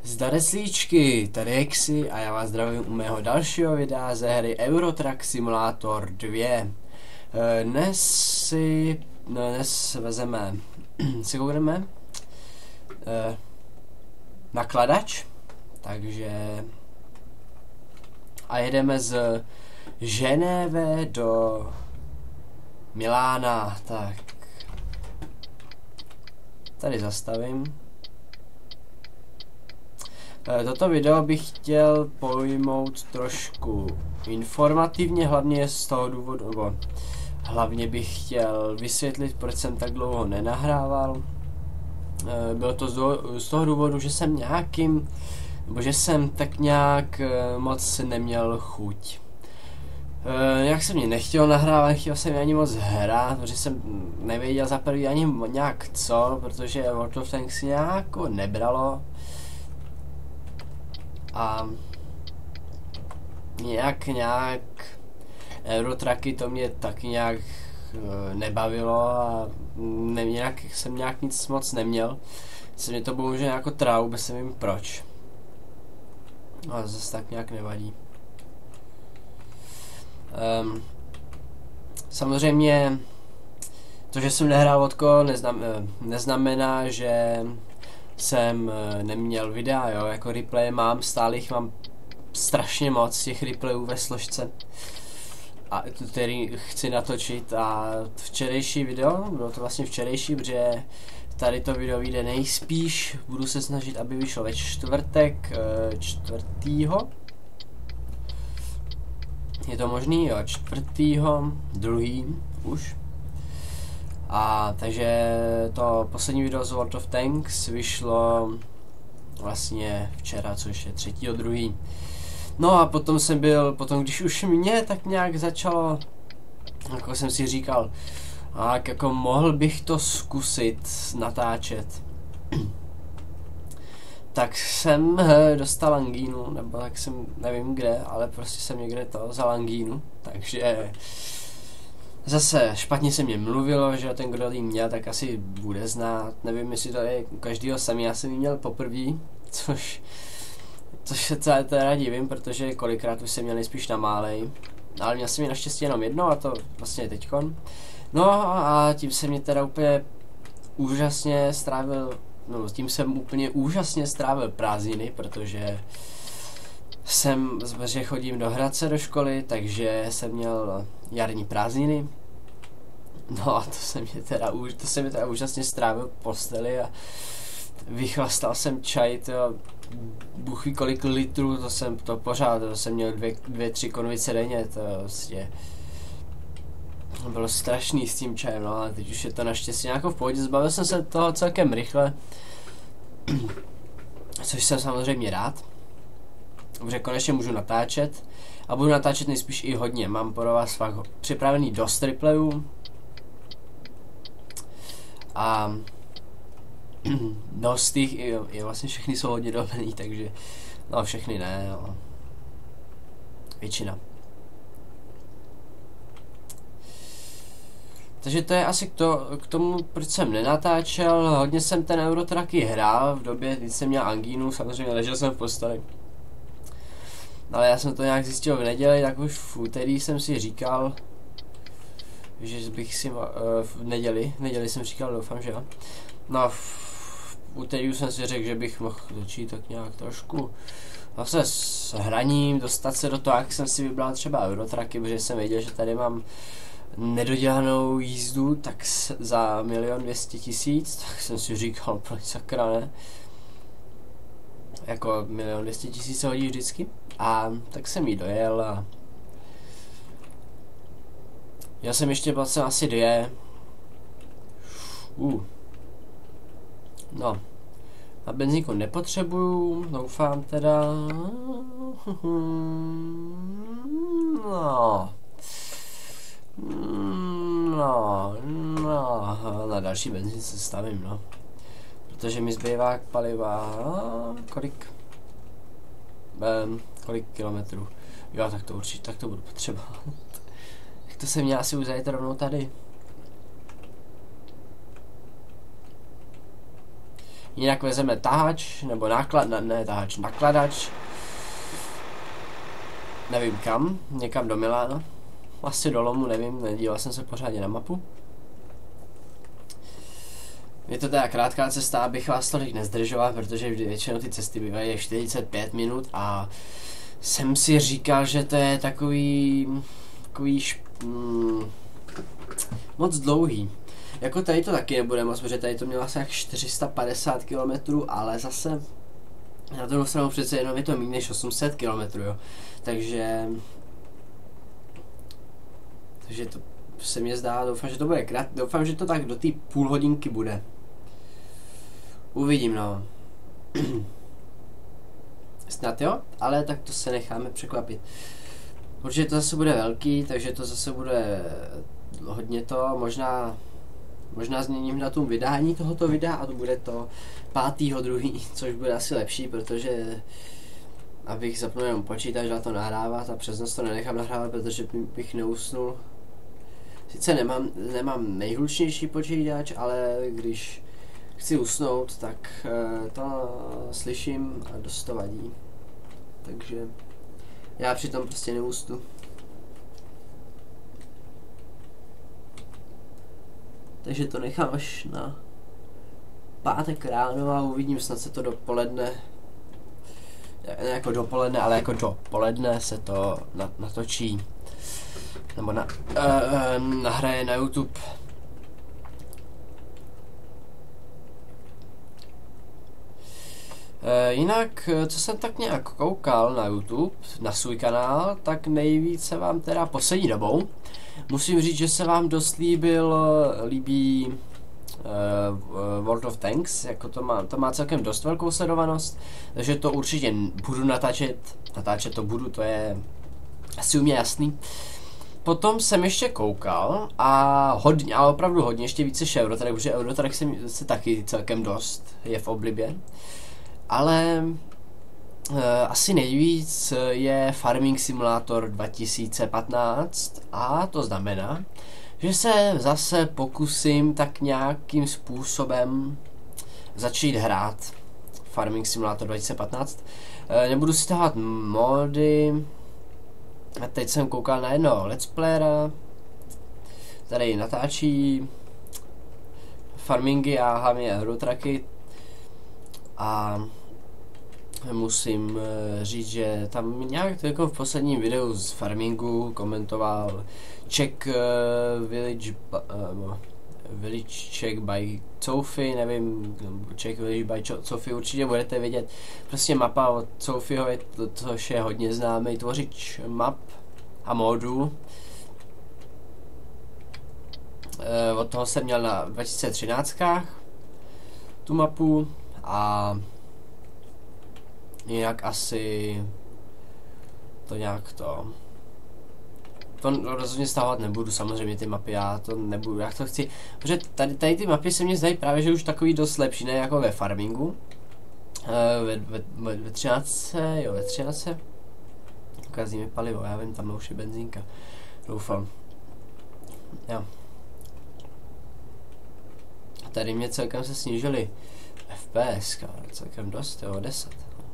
Zdareclíčky, tady Exy a já vás zdravím u mého dalšího videa ze hry Euro Truck Simulator 2. Dnes vezeme, si koukneme nakladač, takže a jedeme z Ženéve do Milána, tak tady zastavím. Toto video bych chtěl pojmout trošku informativně, hlavně z toho důvodu, nebo hlavně bych chtěl vysvětlit, proč jsem tak dlouho nenahrával. Bylo to z toho důvodu, že jsem tak nějak moc neměl chuť. Jak jsem mě nechtěl nahrávat, nechtěl jsem ani moc hrát, protože jsem nevěděl za prvý ani nějak co, protože World of Tanks nějak nebralo. A nějak Eurotracky to mě taky nějak nebavilo a jsem nějak nic moc neměl. Se mě to bohužel jako trávu, bez nevím proč. Ale zase tak nějak nevadí. Samozřejmě to, že jsem nehrál vodko, neznamená, že jsem neměl videa, jo, jako replay mám, stále jich mám strašně moc, těch replayů ve složce, a který chci natočit. A včerejší video, bylo to vlastně včerejší, protože tady to video vyjde nejspíš, budu se snažit, aby vyšlo ve čtvrtek 4. Je to možný, jo, 4.2. už. A takže to poslední video z World of Tanks vyšlo vlastně včera, což je 3.2. No a potom když už mě tak nějak začalo, jako jsem si říkal, tak jako mohl bych to zkusit natáčet, tak jsem dostal angínu, nebo tak jsem, nevím kde, ale prostě jsem někde to vzal angínu, takže zase špatně se mě mluvilo, že ten, kdo jí měl, tak asi bude znát. Nevím, jestli to je u každého samý. Já jsem ji měl poprvé, což se teda divím, protože kolikrát už jsem měl nejspíš na málej. Ale měl jsem ji naštěstí jenom jedno, a to vlastně teďkon. No a tím jsem mě teda úplně úžasně strávil, prázdniny, protože že chodím do Hradce do školy, takže jsem měl jarní prázdniny. No a to se mi teda úžasně strávil v posteli a vychlastal jsem čaj, bůh ví kolik litrů, to jsem měl 2-3 konvice denně, to vlastně bylo strašný s tím čajem, no ale teď už je to naštěstí nějakou v pohodě, zbavil jsem se toho celkem rychle, což jsem samozřejmě rád. Dobře, konečně můžu natáčet a budu natáčet nejspíš i hodně. Mám pro vás fakt připravený dost replayů a dost jich je vlastně všechny jsou hodně dobrý, takže no všechny ne, no. Většina. Takže to je asi k tomu, proč jsem nenatáčel. Hodně jsem ten Eurotracky hrál v době, kdy jsem měl angínu, samozřejmě ležel jsem v posteli. Ale já jsem to nějak zjistil v neděli, tak už v úterý jsem si říkal, že bych si v neděli jsem říkal, doufám, že jo. No a v úterý jsem si řekl, že bych mohl začít tak nějak trošku zase s hraním, dostat se do toho, jak jsem si vybral třeba Eurotracky, protože jsem věděl, že tady mám nedodělanou jízdu, tak za 1 200 000, tak jsem si říkal, proč sakra ne. Jako 1 200 000 se hodí vždycky. A tak jsem jí dojel a já jsem ještě placen asi 2. No, a benzínku nepotřebuju, doufám teda. No, na další benzín se stavím, no. Protože mi zbývá paliva, kolik kilometrů. Jo, tak to určitě, tak to budu potřebovat. Tak to se mě asi už zajet rovnou tady. Jinak vezeme tahač, nebo nakladač. Nevím kam, někam do Milána. Asi do Lomu, nevím, nedíval jsem se pořádně na mapu. Je to teda krátká cesta, abych vás tolik nezdržoval, protože většinou ty cesty bývají 45 minut a jsem si říkal, že to je takový moc dlouhý. Jako tady to taky nebude moc, protože tady to mělo asi jak 450 km, ale zase na druhou stranu přece jenom je to méně než 800 km, jo. Takže to se mě zdá, doufám, že to bude doufám, že to tak do té půl hodinky bude. Uvidím, no. Snad jo, ale tak to se necháme překvapit. Protože to zase bude velký, takže to zase bude hodně to, možná změním datum vydání tohoto videa a to bude to 5.2., což bude asi lepší, protože abych zapnul jenom počítač a to nahrávat a přes noc to nenechám nahrávat, protože bych neusnul. Sice nemám nejhlučnější počítač, ale když chci usnout, tak to slyším a dost to vadí. Takže já přitom prostě neusnu. Takže to nechám až na pátek ráno a uvidím, snad se to dopoledne, ne jako dopoledne, ale jako dopoledne se to natočí. Nebo nahraje na YouTube. Jinak, co jsem tak nějak koukal na YouTube, na svůj kanál, tak nejvíce vám teda poslední dobou musím říct, že se vám dost líbí World of Tanks, jako to má celkem dost velkou sledovanost, takže to určitě budu natáčet to budu, to je asi u mě jasný. Potom jsem ještě koukal a opravdu hodně, ještě více Eurotrack, protože Eurotrack se taky celkem dost je v oblibě. Ale asi nejvíc je Farming Simulator 2015 a to znamená, že se zase pokusím tak nějakým způsobem začít hrát Farming Simulator 2015. Nebudu si stahovat mody. A teď jsem koukal na jednoho let's playera, který natáčí farmingy a hlavně Eurotracky. A musím říct, že tam nějak jako v posledním videu z farmingu komentoval Czech Village Czech by Sophie, nevím, Czech Village by Sophie určitě budete vidět. Prostě mapa od Sophieho, což je hodně známý tvořič map a modů. Od toho jsem měl na 2013 tu mapu a jinak asi to nějak to rozhodně stahovat nebudu, samozřejmě ty mapy, já to nebudu, jak to chci, protože tady ty mapy se mně zdají právě, že už takový dost lepší, ne jako ve farmingu, ve 13, jo, ve 13, ukází mi palivo, já vím, tam už je benzínka, doufám, jo. A tady mě celkem se snížily FPS, celkem dost, jo, 10.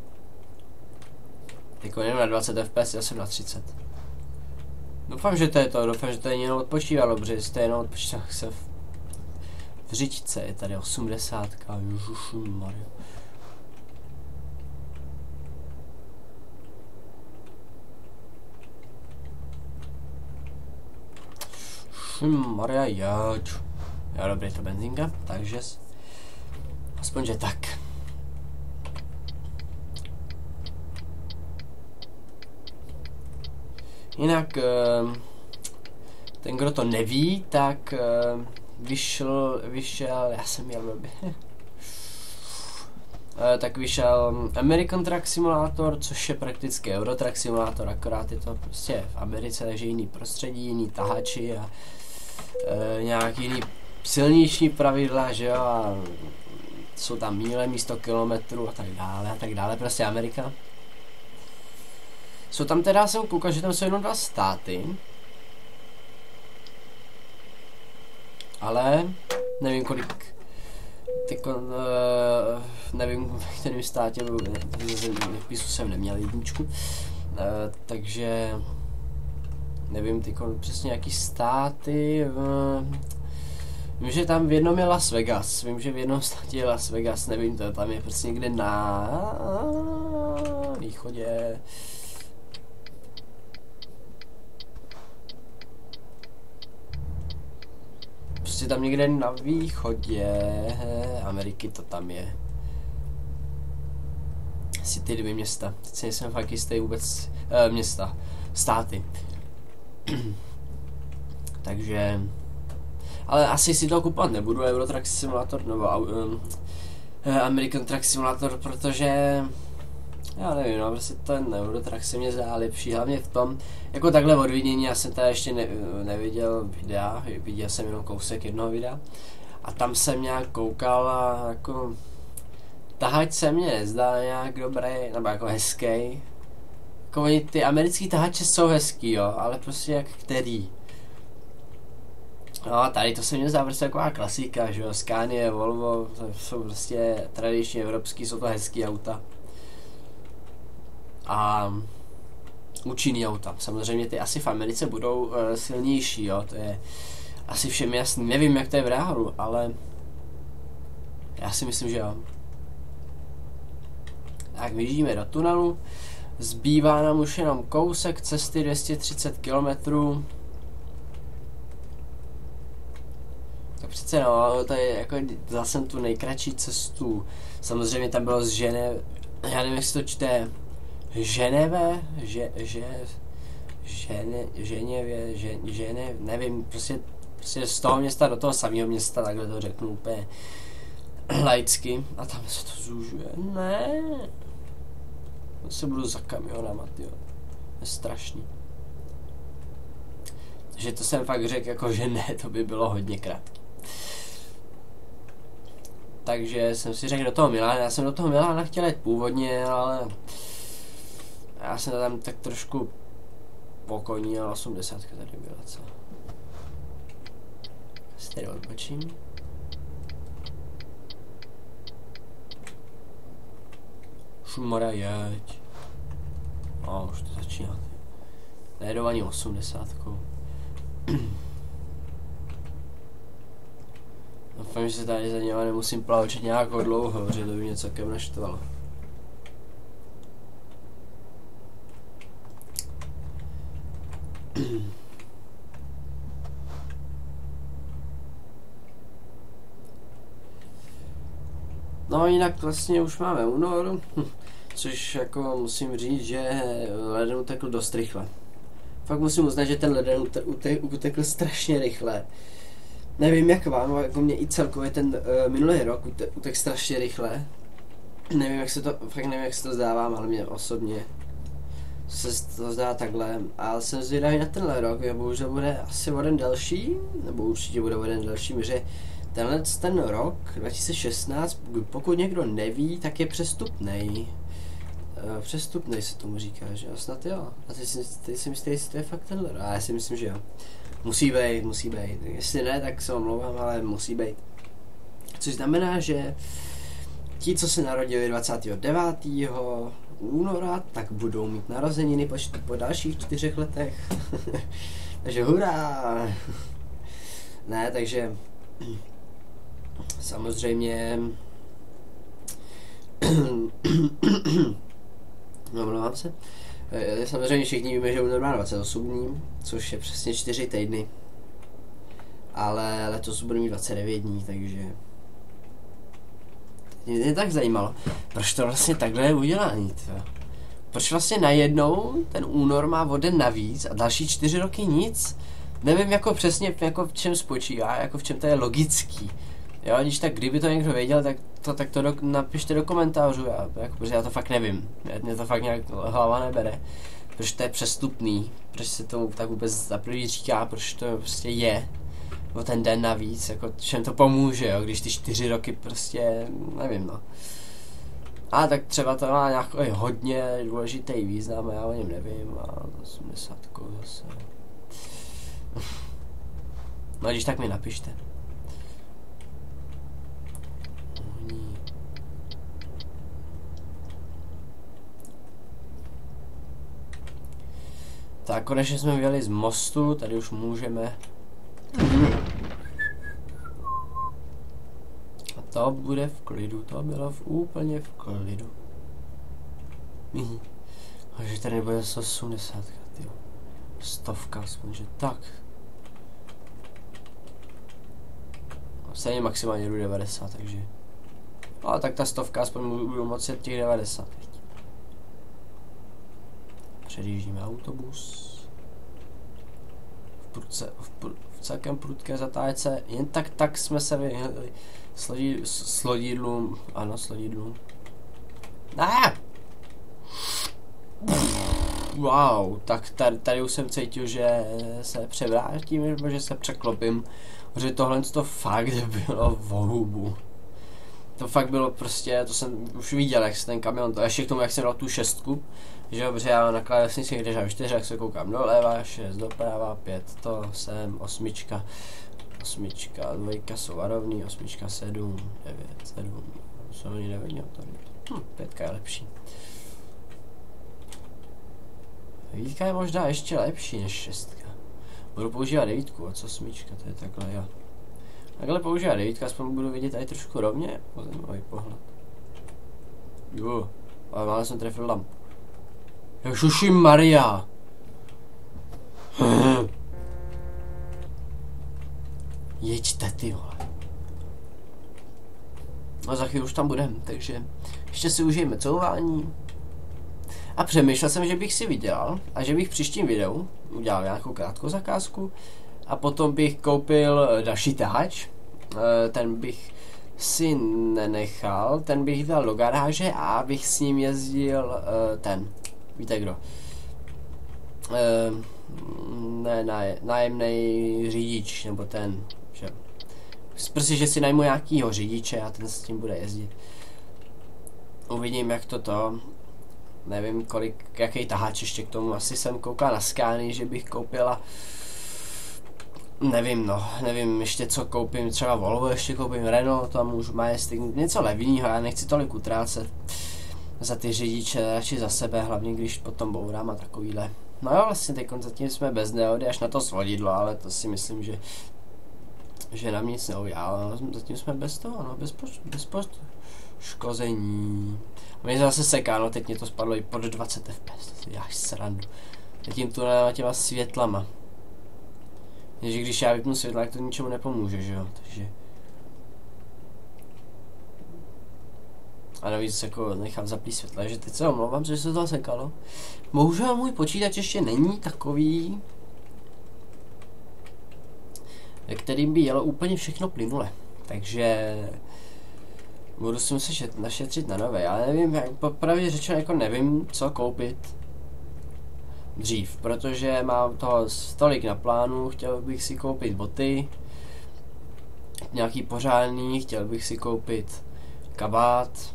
Teď jenom na 20 FPS, já jsem na 30. Doufám, že to je to, doufám, že to je jenom odpočívalo, protože jestli to je jenom odpočívalo, tak se v říčce je tady 80, ježišmarja. Maria, jo, dobrý, to benzínka, takže aspoň, že tak. Jinak, ten, kdo to neví, tak vyšel, já jsem měl blbě. Tak vyšel American Truck Simulator, což je prakticky Eurotrack Simulator, akorát je to prostě v Americe, takže jiný prostředí, jiný tahači a nějak jiný silnější pravidla, že jo, a jsou tam míle místo kilometrů a tak dále, prostě Amerika. Jsou tam teda, jsem koukal, že tam jsou jenom 2 státy. Ale nevím kolik nevím, v kterém státě, v písu jsem neměl jedničku, takže nevím přesně jaký státy. Vím, že tam v jednom je Las Vegas, vím, že v jednom státě je Las Vegas, nevím, to tam je prostě někde na východě. Prostě tam někde na východě Ameriky to tam je. Asi ty dvě města, teď si nejsem fakt jistý vůbec, města, státy. Takže, ale asi si to kupovat nebudu, Euro Truck Simulator, nebo American Truck Simulator, protože, já nevím, no, prostě ten Euro Truck se mě zdá lepší, hlavně v tom, jako takhle odvidění, já jsem tady ještě neviděl videa, viděl jsem jenom kousek jednoho videa, a tam jsem nějak koukal a jako, tahač se mně nezdá nějak dobrý, nebo jako hezký. Jako ty americký tahače jsou hezký, jo, ale prostě jak který. No tady to se mně zdá prostě taková klasika, že jo, Scania, Volvo, to jsou prostě tradiční evropský, jsou to hezký auta. A účinný auta, samozřejmě ty asi v Americe budou silnější, jo, to je asi všem jasný, nevím jak to je v reálu, ale já si myslím, že jo. Tak vyjíždíme do tunelu, zbývá nám už jenom kousek cesty 230 km. Tak přece no, to je jako zase tu nejkratší cestu. Samozřejmě tam bylo z Ženevy, já nevím jak se to čte, Ženeve, Ženev, nevím, prostě z toho města do toho samého města, takhle to řeknu úplně laicky, a tam se to zúžuje, ne. Já se budu za kamionama, tyjo. Je strašný. Takže to jsem fakt řekl jako, že ne, to by bylo hodně krátký. Takže jsem si řekl do toho Milána, já jsem do toho Milána chtěl jít původně, ale já jsem tam tak trošku pokojný, ale 80 tady byla, co? Si tady odbočím. Šumara jeď. No, už to začíná. Nejedou ani 80. Doufám, že se tady za něma nemusím plavčit nějak dlouho, protože to by mě celkem naštvalo. No jinak vlastně už máme únor, což jako musím říct, že leden utekl dost rychle. Fakt musím uznat, že ten leden utekl strašně rychle. Nevím jak vám, jako mě i celkově ten minulý rok utekl strašně rychle. Nevím jak se to, fakt nevím jak se to zdávám, ale mě osobně se to zdá takhle. Ale jsem zvědavý na tenhle rok, jo, bohužel bude asi o den delší, nebo určitě bude o den delší, protože ten rok 2016, pokud někdo neví, tak je přestupnej. Přestupnej se tomu říká, že jo, snad jo. A teď si myslíte, jestli to je fakt tenhle rok. A já si myslím, že jo. Musí být. Jestli ne, tak se omlouvám, ale musí být. Což znamená, že ti, co se narodili 29. února, tak budou mít narozeniny po dalších 4 letech. Takže hurá! Ne, takže samozřejmě no, omlouvám se. Samozřejmě všichni víme, že únor má 28 dní, což je přesně 4 týdny. Ale letos bude mít 29 dní, takže mě tak zajímalo, proč to vlastně takhle je udělaný, tve? Proč vlastně najednou ten únor má o den navíc a další 4 roky nic? Nevím jako přesně jako v čem spočívá, jako v čem to je logický. Jo, když tak kdyby to někdo věděl, tak to napište do komentářů, protože já to fakt nevím. Mě to fakt nějak hlava nebere. Proč to je přestupný, proč se tomu tak vůbec za prvý říká, proč to prostě je. O ten den navíc, jako čem to pomůže, jo, když ty 4 roky prostě, nevím no. A tak třeba to má nějaký hodně důležitý význam, já o něm nevím, a 80 zase. No když tak mi napište. Tak konečně jsme vyjeli z mostu, tady už můžeme. A to bude v klidu, to bylo úplně v klidu. Takže tady nebude 180, tyjo. 100, aspoň, že tak. Stejně maximálně jdu 90, takže. Ale tak ta 100 aspoň budu moci těch 90. Předjíždíme autobus. V celkem prudké zatáčce. Jen tak jsme se vyhli slodidlům. Ano, slodidlům. Wow, tak tady už jsem cítil, že se převrátím, nebo že se překlopím. Protože tohle to fakt bylo v hubu. To fakt bylo prostě, to jsem už viděl, jak se ten kamion, to ještě k tomu, jak jsem dal tu 6, že dobře, já na klávesnici když mám 4, jak se koukám doleva, 6 doprava, 5, to jsem 8, 2 jsou varovný, 8, 7, 9, 7, jsou oni nevidí, 5 je lepší. 9 je možná ještě lepší než 6. Budu používat 9, a co 8, to je takhle, jo. Takhle používá 9, aspoň budu vidět tady trošku rovně. Zajímavý pohled. Jo, ale mále jsem trefil lampu. Ježiši Maria! Jeďte, ty vole. A za chvíli už tam budem, takže ještě si užijeme couvání. A přemýšlel jsem, že bych si vydělal a že bych v příštím videu udělal nějakou krátkou zakázku a potom bych koupil další tahač. Ten bych si nenechal, ten bych dal do garáže a abych s ním jezdil ten, víte kdo? Nájemnej řidič, nebo ten, že prostě, že si najmu nějakýho řidiče a ten s tím bude jezdit. Uvidím, jak to. Nevím kolik, jaký taháč ještě k tomu, asi jsem koukal na Scany, že bych koupila. Nevím ještě co koupím, třeba Volvo ještě koupím, Renault, tam už Majestic, něco levného, já nechci tolik utrácet za ty řidiče, radši za sebe, hlavně když potom bourám a takovýhle. No jo, vlastně teď zatím jsme bez neody, až na to svodidlo, ale to si myslím, že nám nic neudělá, zatím jsme bez toho, no, bez škození. A mě zase seká, no teď mě to spadlo i pod 20 fps, já srandu. Teď tunelem těma světlama. Ježi, když já vypnu světla, tak to ničemu nepomůže, že jo, takže. A navíc jako nechám zaplý světla, že teď se omlouvám, že se to sekalo. Bohužel můj počítač ještě není takový, ve kterým by jelo úplně všechno plynule. Takže budu si muset našetřit na nové, ale nevím, popravdě řečeno jako nevím, co koupit dřív, protože mám toho tolik na plánu, chtěl bych si koupit boty, nějaký pořádný, chtěl bych si koupit kabát,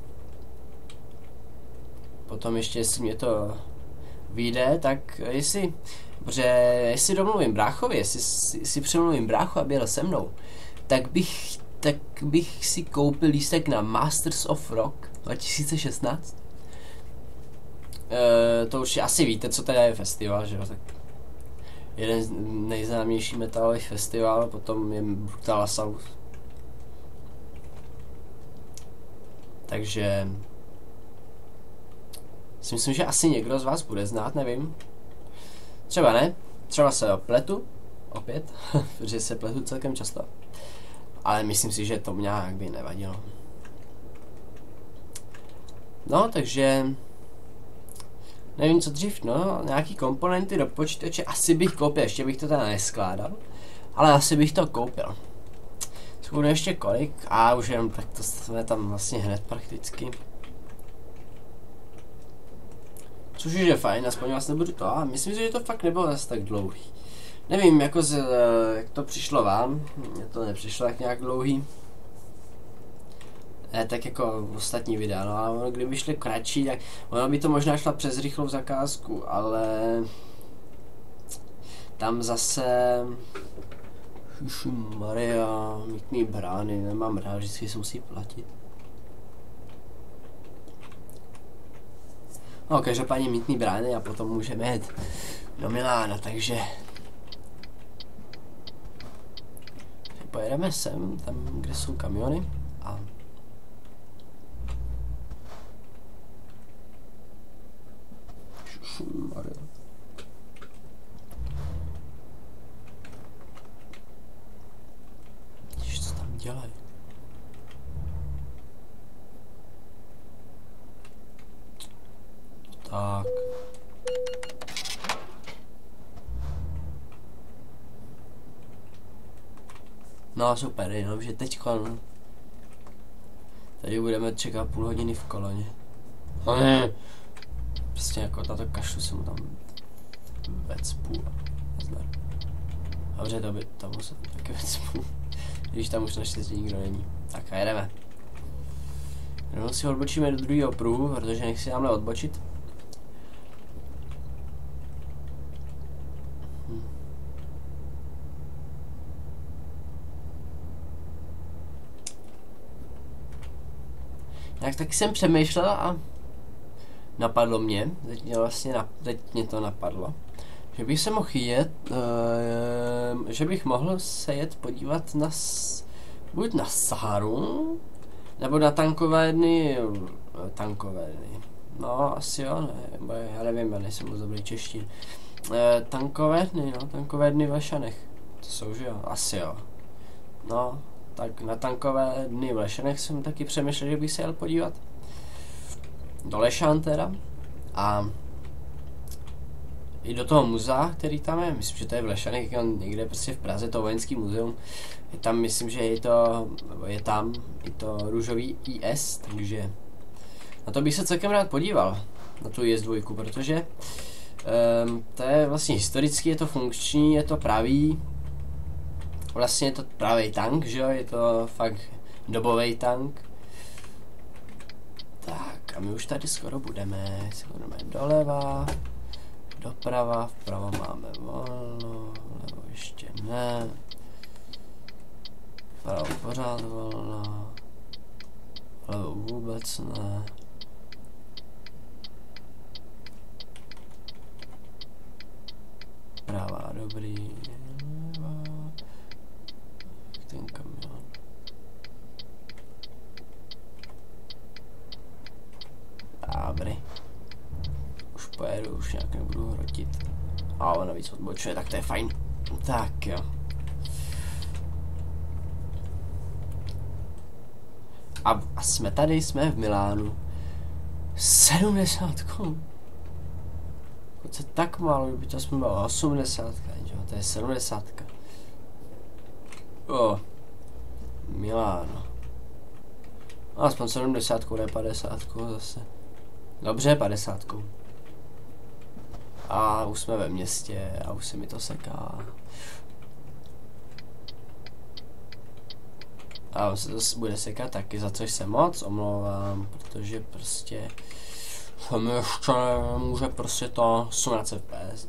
potom ještě jestli mě to vyjde, tak jestli domluvím bráchovi, jestli si přemluvím bráchu, aby jel se mnou, tak bych si koupil lístek na Masters of Rock 2016. To už asi víte, co tady je festival, že jo, tak jeden z nejznámějších metalových festival, potom je Brutal Assault. Takže si myslím, že asi někdo z vás bude znát, nevím. Třeba ne, třeba se pletu, opět, protože se pletu celkem často. Ale myslím si, že to nějak by nevadilo. No, takže nevím co dřív, no, nějaký komponenty do počítače asi bych koupil, ještě bych to teda neskládal, ale asi bych to koupil. Skoro ještě kolik, a už jenom tak to jsme tam vlastně hned prakticky. Což už je fajn, aspoň vás nebudu to, a myslím si, že to fakt nebylo zase tak dlouhý. Nevím, jako jak to přišlo vám, mně to nepřišlo tak nějak dlouhý. Tak jako ostatní videa, no ale ono, kdyby šly kratší, tak ono by to možná šla přes rychlou zakázku, ale tam zase Maria, mítný brány, nemám rád, vždycky se musí platit. No, každopádně mítný brány a potom můžeme jet do Milána, takže pojedeme sem, tam, kde jsou kamiony a co tam dělají? Tak. No super, jenomže teďka tady budeme čekat půl hodiny v koloně. Prostě jako tato kašlu jsem mu tam vecpu. Dobře, to by tam musel taky vecpu. Když tam už naštěstí nikdo není. Tak a jedeme. Jenom si odbočíme do druhého pruhu, protože nechci tamhle odbočit. Tak jsem přemýšlel a napadlo mě, teď mě to napadlo, že bych se mohl že bych mohl se jet podívat na buď na Saharu, nebo na tankovérny, no asi jo, ne, já nevím, já nejsem moc dobrý češtin, tankovérny v Lešanech, to jsou, že jo, asi jo, no. Tak na tankové dny v Lešanech jsem taky přemýšlel, že bych se jel podívat. Do Lešan teda. A i do toho muzea, který tam je. Myslím, že to je v Lešanech, někde prostě v Praze, to vojenský muzeum. Je tam, myslím, že je tam i to růžový IS, takže na to bych se celkem rád podíval. Na tu IS-2, protože to je vlastně historicky, je to funkční, je to pravý. Vlastně je to pravý tank, že jo, je to fakt dobový tank. Tak a my už tady skoro budeme, doleva, doprava, vpravo máme volno, vlevo ještě ne, vpravo pořád volno, vlevo vůbec ne. Pravá dobrý. Ten kamion. Dobrý. Už pojedu, už nějak nebudu hrotit. A ona víc odbočuje, tak to je fajn. Tak jo. A jsme tady, jsme v Milánu. 70 Pokud se tak málo, by to jsme bylo 80, to je 70. Miláno. Aspoň 70, ne 50 zase. Dobře, 50. A už jsme ve městě a už se mi to seká. A on se to bude sekat taky, za což se moc omlouvám, protože prostě mi ještě může prostě to 18 FPS.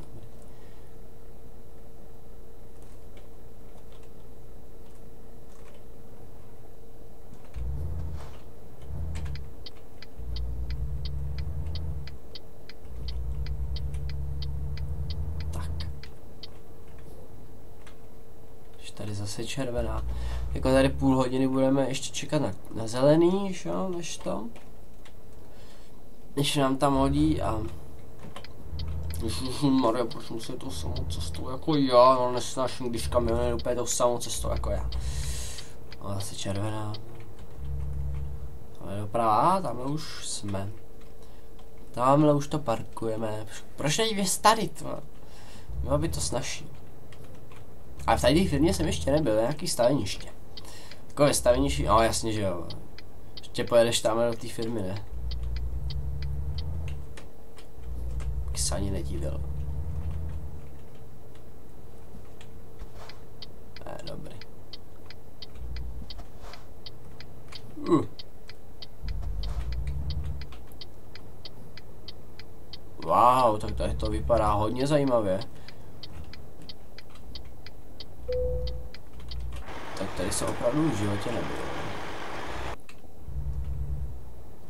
Tady zase červená. Jako tady půl hodiny budeme ještě čekat na zelený, šo, než nám tam hodí a Maria, proč musí to samou cestou jako já, no nesnáším, když kamion je úplně tou samou cestou jako já. A zase červená. Ale doprava, tamhle už jsme. Tamhle už to parkujeme. Proč není vystarit, no? Bylo by to snažší. A v tady firmě jsem ještě nebyl, nějaký staveniště. Takové staveniště, no jasně, že jo. Ještě pojedeš tam do té firmy, ne? Tak se ani nedívil. Dobrý. Wow, tak tady to vypadá hodně zajímavě. Tak tady se opravdu v životě nebylo.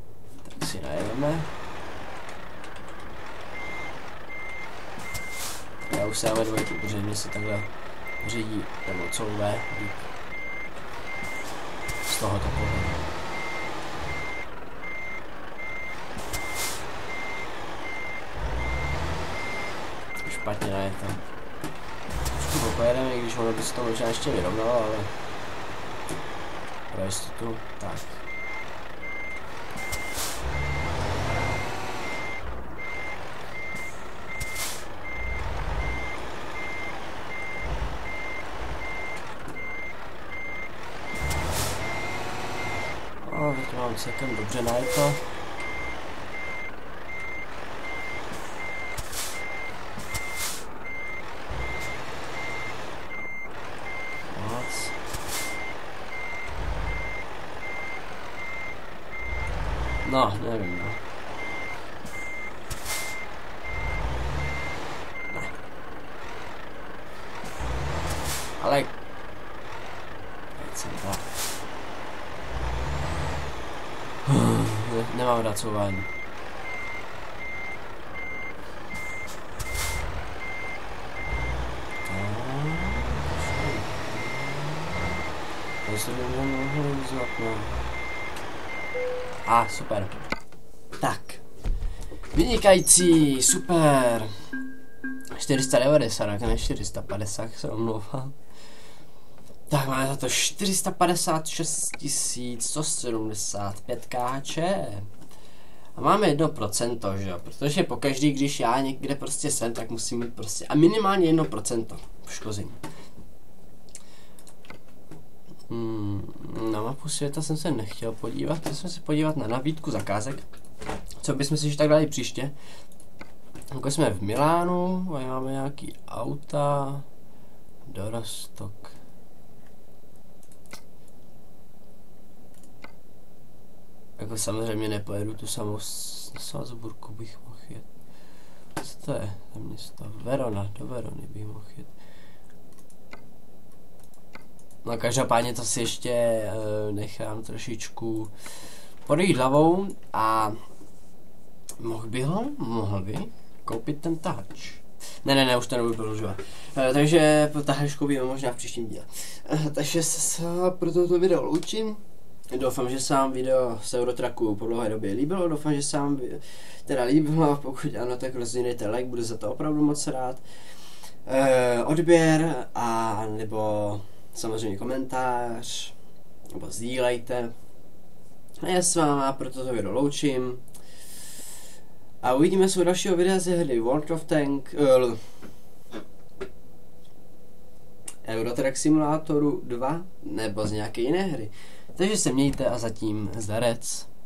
Tak si najedeme. už se dáme dvojku, protože mě se takhle řídí, nebo co líp z tohoto pohledu. Špatně ne, tam trošku popojedeme, i když ono by se to možná ještě vyrovnalo, ale pro jistotu, tak. Teď mám celkem dobře najeto. No, nevím, no. Ne. Ale... Nemám racování. Super. Tak. Vynikající, super. 490, ne 450, se omlouvám. Tak máme za to 456 175 kč. A máme 1%, že jo, protože pokaždý, když já někde prostě jsem, tak musím mít prostě a minimálně 1% poškození. Na mapu světa jsem se nechtěl podívat, chtěl jsem se podívat na nabídku zakázek, co bychom si tak dali příště. Jako jsme v Milánu a máme nějaký auta do Rostok. Jako samozřejmě nepojedu tu samou Salzburgu, bych mohl jet. Co to je za město? Verona, do Verony bych mohl jet. No každopádně to si ještě nechám trošičku podejít hlavou a mohl by koupit ten tahač. Ne, už to nebudu prodlužovat. Takže po tahačku víme možná v příštím díle. Takže se pro toto video loučím. Doufám, že se vám video z Eurotracku po dlouhé době líbilo, doufám, že se vám teda líbilo, pokud ano, tak rozdílejte like, budu za to opravdu moc rád. Odběr a nebo samozřejmě komentář, nebo sdílejte. A já s váma pro toto video loučím. A uvidíme se u dalšího videa ze hry World of Tank, Eurotrack Simulatoru 2, nebo z nějaké jiné hry. Takže se mějte a zatím zdarec.